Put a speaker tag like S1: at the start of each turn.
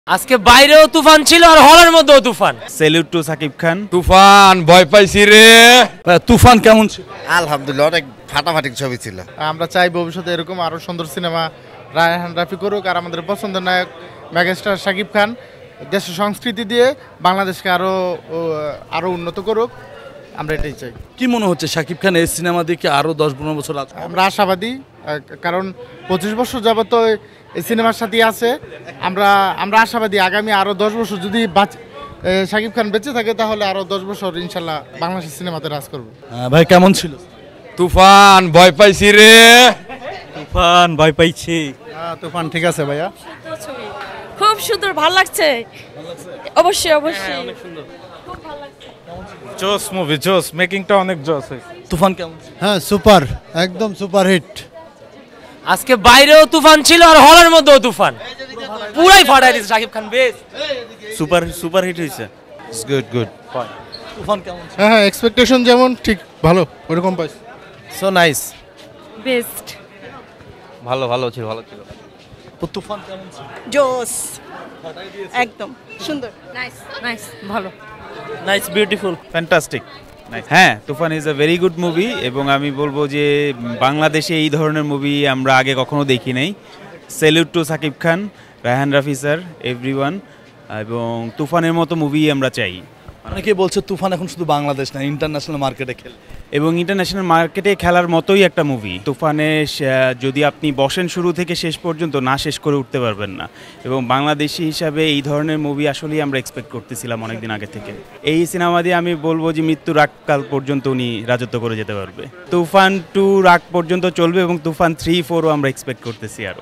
S1: আজকে বাইরেও তুফান ছিল আর হলের মধ্যেও তুফান।
S2: Salute to Shakib Khan.
S3: তুফান ভয় পাইছি রে।
S4: তুফান কেমন ছিল?
S5: আলহামদুলিল্লাহ অনেক ফাটাফাটি ছবি ছিল।
S6: আমরা চাই ভবিষ্যতে এরকম আরো সুন্দর সিনেমা রায়হান রাফি করুক, আর আমাদের পছন্দের নায়ক মেগাস্টার শাকিব খান দেশের সংস্কৃতি দিয়ে বাংলাদেশকে আরো উন্নত করুক, আমরা এটাই চাই।
S4: কি মনে হচ্ছে শাকিব খান এই সিনেমা দিয়ে কি আরো 10-15 বছর আছে?
S6: আমরা আশাবাদী, কারণ 25 বছর যাবত এই সিনেমার সাথে আছে। আমরা আশাবাদী আগামী আরো 10 বছর যদি শাকিব খান বেঁচে থাকে তাহলে আরো 10 বছর ইনশাল্লাহ বাংলাদেশের সিনেমাতে রাজ করবে।
S4: ভাই কেমন ছিল?
S3: তুফান ভয় পাইছি রে।
S2: তুফান ভয় পাইছি।
S4: তুফান ঠিক আছে ভাইয়া,
S7: খুব সুন্দর, ভালো লাগছে। অবশ্যই অবশ্যই
S1: অনেক সুন্দর।
S2: জোস মুভি, জোস, মেকিংটা অনেক জোস।
S4: তুফান কেমন ছিল?
S8: হ্যাঁ সুপার, একদম সুপার হিট।
S1: আজকে বাইরেও তুফান ছিল আর হলের মধ্যেও তুফান, পুরাই ফাটাই দিয়েছে শাকিব খান। বেশ
S2: সুপার হিট হয়েছে।
S5: It's good good.
S4: তুফান কেমন ছিল?
S6: হ্যাঁ এক্সপেকটেশন যেমন ঠিক ভালো ওরকম পাইছি।
S5: So nice.
S7: বেস্ট,
S2: ভালো ছিল, ভালো ছিল।
S4: তুফান কেমন ছিল?
S7: জোস, একদম সুন্দর, নাইস নাইস, ভালো,
S1: নাইস, বিউটিফুল,
S2: ফ্যান্টাস্টিক। হ্যাঁ, Toofan is a very good movie এবং আমি বলবো যে বাংলাদেশে এই ধরনের মুভি আমরা আগে কখনো দেখি নাই। Salute to Shakib Khan, Raihan Rafi sir, everyone, এবং তুফানের মতো মুভি আমরা চাই।
S4: অনেকে বলছে তুফান এখন শুধু বাংলাদেশ না, ইন্টারন্যাশনাল মার্কেটে খেলে
S2: এবং ইন্টারন্যাশনাল মার্কেটে খেলার মতোই একটা মুভি। তুফানে যদি আপনি বসেন শুরু থেকে শেষ পর্যন্ত না শেষ করে উঠতে পারবেন না, এবং বাংলাদেশি হিসাবে এই ধরনের মুভি আসলেই আমরা এক্সপেক্ট করতেছিলাম অনেকদিন আগে থেকে। এই সিনেমা দিয়ে আমি বলবো যে মৃত্যুর আগকাল পর্যন্ত উনি রাজত্ব করে যেতে পারবে। তুফান 2 রাগ পর্যন্ত চলবে এবং তুফান 3-4ও আমরা এক্সপেক্ট করতেছি আরও।